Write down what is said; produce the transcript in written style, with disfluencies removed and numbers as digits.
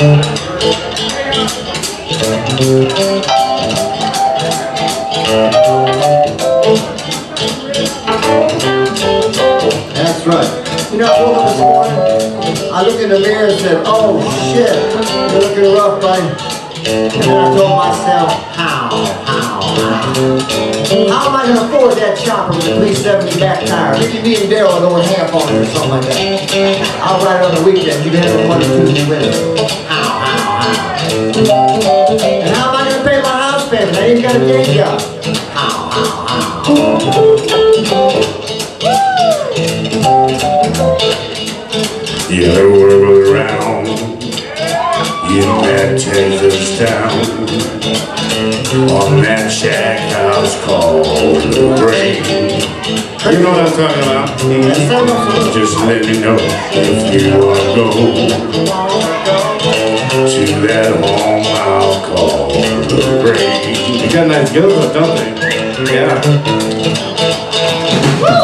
That's right. You know, I woke up this morning, I looked in the mirror and said, oh shit, you're looking rough, buddy. And then I told myself, how am I going to afford that chopper with the 370 back tire? Maybe me and Daryl will go in half on it or something like that. I'll ride it on the weekend, you can have it Monday, Tuesday, Wednesday. And how am I going to pay my house payment? I ain't got a day job. You whirl around in that Texas town, on that shack house called the Grange. You know what I'm talking about? Just let me know if you want to go to that home I'll call the Grange. You got nice girls, don't they? Yeah. Woo!